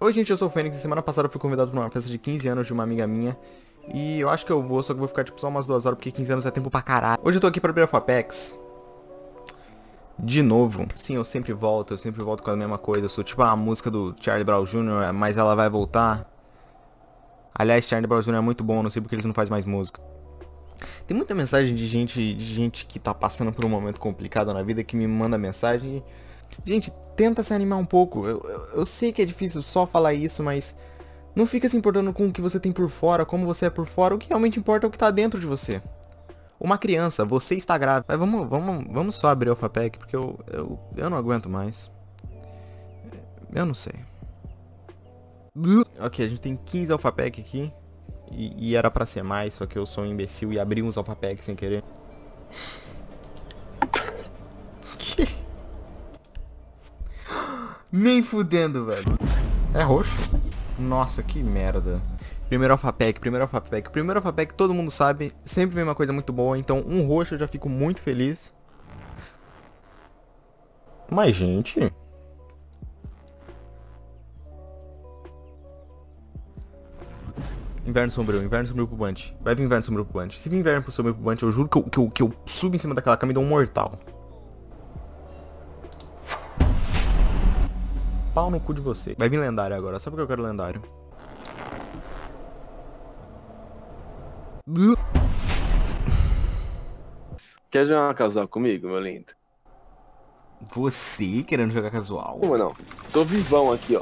Oi gente, eu sou o Fênix e semana passada eu fui convidado pra uma festa de 15 anos de uma amiga minha. E eu acho que eu vou, só que eu vou ficar tipo só umas 2 horas porque 15 anos é tempo pra caralho. Hoje eu tô aqui pra abrir a Apex. De novo. Sim, eu sempre volto com a mesma coisa. Eu sou tipo a música do Charlie Brown Jr., mas ela vai voltar. Aliás, Charlie Brown Jr. é muito bom, não sei porque eles não fazem mais música. Tem muita mensagem de gente que tá passando por um momento complicado na vida que me manda mensagem e... Gente, tenta se animar um pouco. Eu sei que é difícil só falar isso, mas não fica se importando com o que você tem por fora, como você é por fora. O que realmente importa é o que tá dentro de você. Uma criança, você está grávida. Mas vamos só abrir o Alphapack, porque eu não aguento mais. Eu não sei. Ok, a gente tem 15 Alphapack aqui. E era pra ser mais, só que eu sou um imbecil e abri uns Alphapack sem querer. Nem fudendo, velho. É roxo? Nossa, que merda. Primeiro Alphapack. Primeiro Alphapack todo mundo sabe. Sempre vem uma coisa muito boa. Então um roxo eu já fico muito feliz. Mas, gente... Inverno sombrio pro Bunch. Vai vir inverno sombrio pro Bunch. Se vir inverno sombrio pro Bunch, eu juro que eu subo em cima daquela cama e dou um mortal. Pau no cu de você. Vai vir lendário agora, só porque eu quero lendário. Quer jogar uma casual comigo, meu lindo? Você querendo jogar casual? Como não? Tô vivão aqui, ó.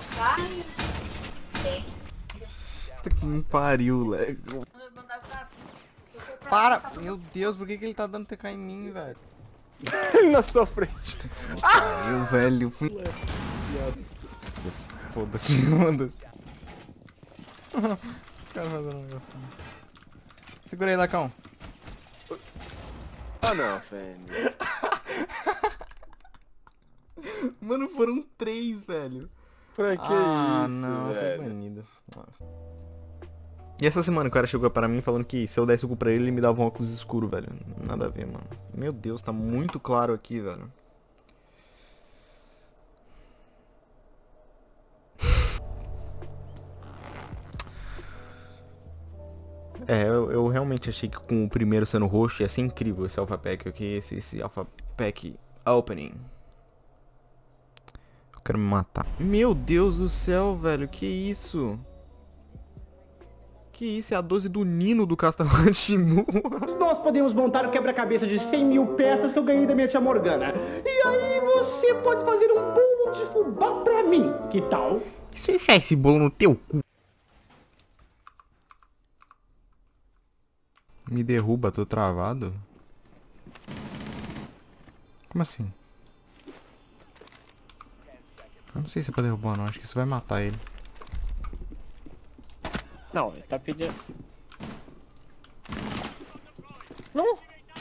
Puta que me pariu, Lego. Para! Meu Deus, por que ele tá dando TK em mim, velho? Na sua frente. Pariu, velho. Foda-se, foda-se. Cara, fazendo um negocinho. Segura aí, Lacão. Ah não, Fênix. Mano, foram 3, velho. Pra que Ah, isso, não, velho? foi banido. E essa semana o cara chegou pra mim falando que se eu desse o cu pra ele, ele me dava um óculos escuro, velho. Nada a ver, mano. Meu Deus, tá muito claro aqui, velho. É, eu realmente achei que com o primeiro sendo roxo ia ser incrível esse Alpha Pack aqui, esse Alpha Pack Opening. Eu quero me matar. Meu Deus do céu, velho, que isso? Que isso? É a 12 do Nino do Castelo Shimu. Nós podemos montar o quebra-cabeça de 100 mil peças que eu ganhei da minha tia Morgana. E aí você pode fazer um bolo de fubá pra mim, que tal? E se eu enfiar esse bolo no teu cu? Me derruba, tô travado? Como assim? Eu não sei se é pra derrubar não, acho que isso vai matar ele. Não, ele tá pedindo... Não!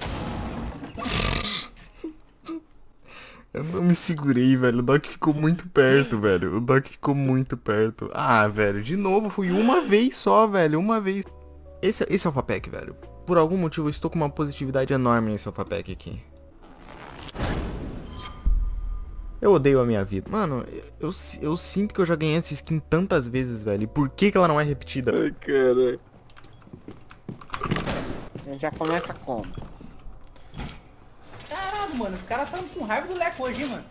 Eu não me segurei, velho. O Doc ficou muito perto, velho. O Doc ficou muito perto. Ah, velho, de novo, fui uma vez só, velho. Uma vez. Esse Alpha Pack, velho. Por algum motivo eu estou com uma positividade enorme nesse Alpha Pack aqui. Eu odeio a minha vida. Mano, eu sinto que eu já ganhei essa skin tantas vezes, velho. E por que ela não é repetida? Ai, cara. A gente já começa como? Caralho, mano, os caras tão com raiva do Leco hoje, hein, mano.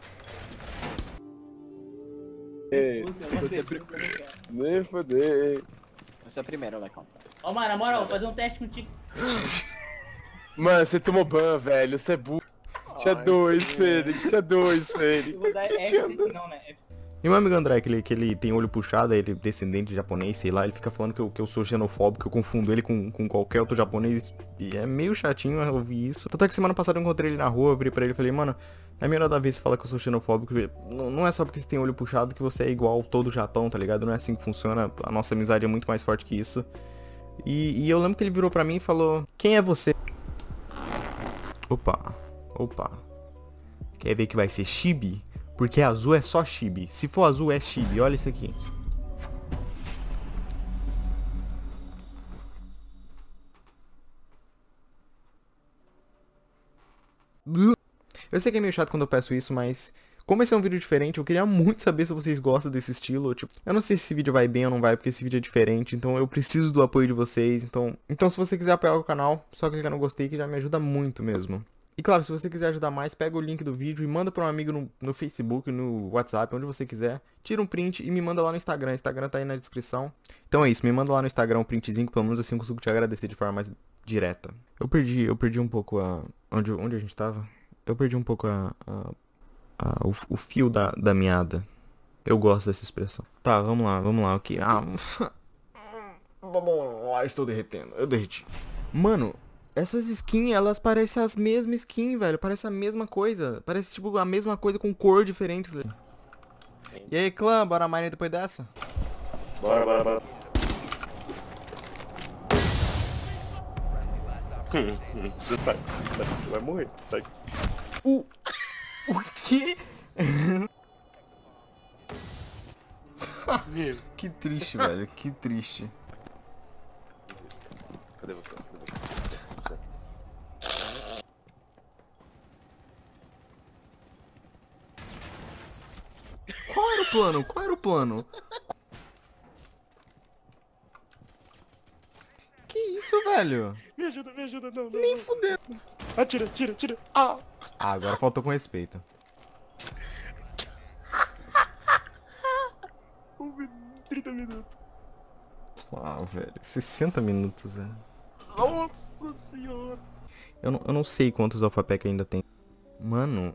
Nem foder. Eu sou o primeiro, Lecão. Ó, mano, na moral, vou fazer um teste contigo. Mano, você tomou ban, velho. Você é burro. Tinha 2, Fênix. Tinha 2, Fênix. Eu vou dar F5 não, né? F5. E meu amigo André, que ele tem olho puxado, ele é descendente de japonês, sei lá, ele fica falando que eu sou xenofóbico, que eu confundo ele com qualquer outro japonês. E é meio chatinho eu ouvir isso. Tanto é que semana passada eu encontrei ele na rua, eu virei pra ele e falei, mano, é melhor da vez você falar que eu sou xenofóbico. Não é só porque você tem olho puxado que você é igual todo Japão, tá ligado? Não é assim que funciona, a nossa amizade é muito mais forte que isso. E eu lembro que ele virou pra mim e falou, quem é você? Opa. Quer ver que vai ser Chibi? Porque azul é só Chibi. Se for azul é Chibi. Olha isso aqui. Eu sei que é meio chato quando eu peço isso, mas Como esse é um vídeo diferente, eu queria muito saber se vocês gostam desse estilo. Tipo, eu não sei se esse vídeo vai bem ou não vai, porque esse vídeo é diferente. Então eu preciso do apoio de vocês. Então se você quiser apoiar o canal, só clicar no gostei que já me ajuda muito mesmo. E claro, se você quiser ajudar mais, pega o link do vídeo e manda pra um amigo no Facebook, no WhatsApp, onde você quiser. Tira um print e me manda lá no Instagram. O Instagram tá aí na descrição. Então é isso, me manda lá no Instagram um printzinho, que pelo menos assim eu consigo te agradecer de forma mais direta. Eu perdi um pouco onde a gente tava? Eu perdi um pouco o fio da meada. Eu gosto dessa expressão. Tá, vamos lá, ok. Vamos lá, estou derretendo. Eu derreti. Mano, essas skins, elas parecem as mesmas skins, velho. Parece a mesma coisa. Parece, tipo, a mesma coisa com cor diferente. E aí, clã, bora mine depois dessa? Bora. Você vai morrer, sai. O quê? Que triste, velho. Que triste. Cadê você? Qual era o plano? Qual era o plano? Que isso, velho? Me ajuda, não. Nem fudeu. Atira, tira. Ah! Agora faltou com respeito. 30 minutos. Velho. 60 minutos, velho. Nossa senhora. Eu não sei quantos Alpha Pack ainda tem. Mano,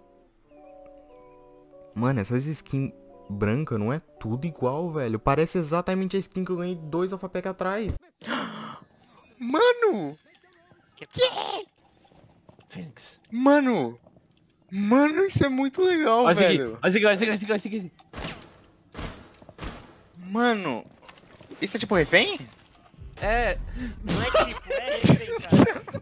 essas skins brancas não é tudo igual, velho. Parece exatamente a skin que eu ganhei 2 Alpha Pack atrás. Mano! Que? Fênix. Mano, isso é muito legal, velho. Olha esse aqui. Mano, isso é tipo refém? É. Não é tipo, é refém, cara.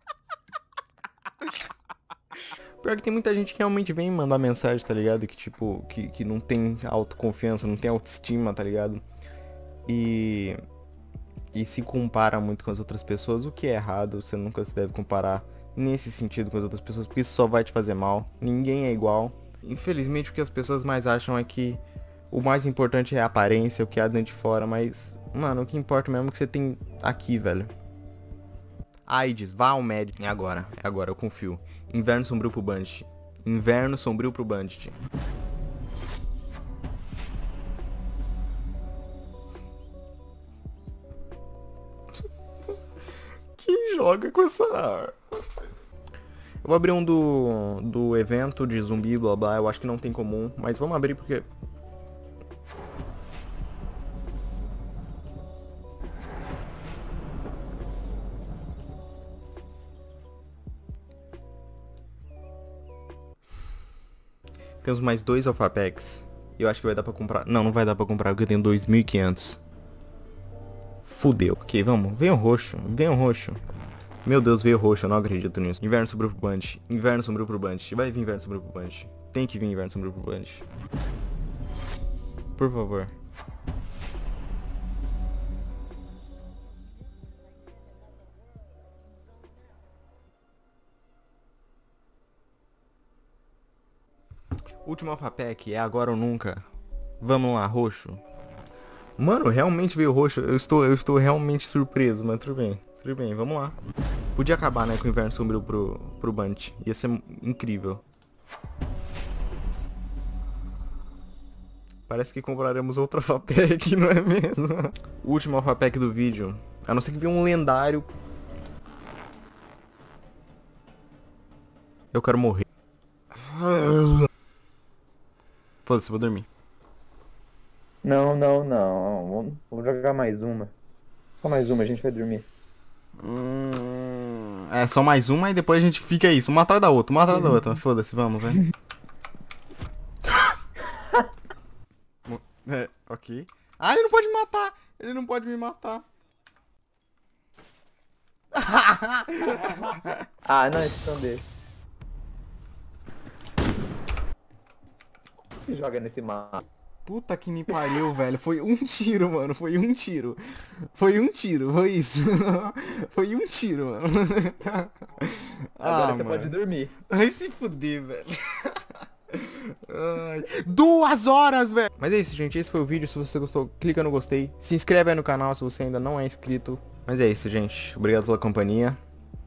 Pior que tem muita gente que realmente vem mandar mensagem, tá ligado? Que tipo, que não tem autoconfiança, não tem autoestima, tá ligado? E se compara muito com as outras pessoas, o que é errado. Você nunca se deve comparar nesse sentido com as outras pessoas, porque isso só vai te fazer mal. Ninguém é igual. Infelizmente, o que as pessoas mais acham é que o mais importante é a aparência, o que há dentro de fora, mas, mano, o que importa mesmo é o que você tem aqui, velho. AIDS, vá ao médico. É agora, eu confio. Inverno sombrio pro Bandit. Inverno sombrio pro Bandit. Quem joga com essa... Eu vou abrir um do evento de zumbi, blá blá. Eu acho que não tem comum, mas vamos abrir porque... Temos mais 2 Alpha Packs. E eu acho que vai dar pra comprar. Não vai dar pra comprar porque eu tenho 2.500. Fudeu. Ok, vamos. Vem o roxo. Meu Deus, veio roxo. Eu não acredito nisso. Inverno sombrio pro Bandit. Inverno sombrio pro Bandit. Vai vir inverno sombrio pro Bandit. Tem que vir inverno sombrio pro Bandit. Por favor. Último Alpha Pack, é agora ou nunca. Vamos lá, roxo. Mano, realmente veio roxo. Eu estou realmente surpreso, mas tudo bem, vamos lá. Podia acabar, né, com o inverno sombrio pro Bandit. Ia ser incrível. Parece que compraremos outro Alpha Pack, não é mesmo? O último Alpha Pack do vídeo. A não ser que venha um lendário. Eu quero morrer. Foda-se, vou dormir. Não. Vamos jogar mais uma. Só mais uma, a gente vai dormir. É, só mais uma e depois a gente fica isso, uma atrás da outra, Foda-se, vamos, velho. É, ok. Ah, ele não pode me matar. Ah, não, esconder. Se joga nesse mapa. Puta que me pariu, velho. Foi um tiro, mano. Foi isso. Foi um tiro, mano. Agora você mano. pode dormir. Vai se fuder, velho. Ai, 2 horas, velho. Mas é isso, gente. Esse foi o vídeo. Se você gostou, clica no gostei. Se inscreve aí no canal se você ainda não é inscrito. Mas é isso, gente. Obrigado pela companhia.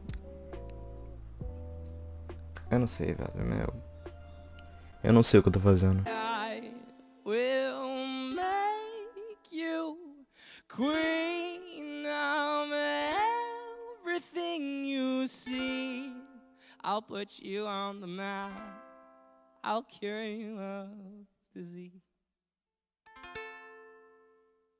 Eu não sei, velho. Eu não sei o que eu tô fazendo. I will make you queen of everything you see. I'll put you on the map. I'll cure you of disease.